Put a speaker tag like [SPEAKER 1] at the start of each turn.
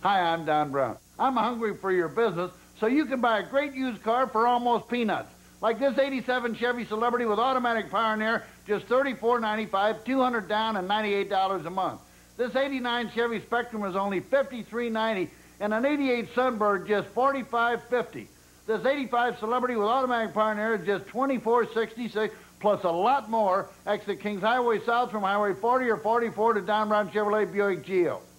[SPEAKER 1] Hi, I'm Don Brown. I'm hungry for your business, so you can buy a great used car for almost peanuts. Like this 87 Chevy Celebrity with automatic Pioneer, just $34.95, $200 down, and $98 a month. This 89 Chevy Spectrum is only $53.90, and an 88 Sunbird just $45.50. This 85 Celebrity with automatic Pioneer is just $24.66, plus a lot more. Exit Kings Highway South from Highway 40 or 44 to Don Brown Chevrolet Buick Geo.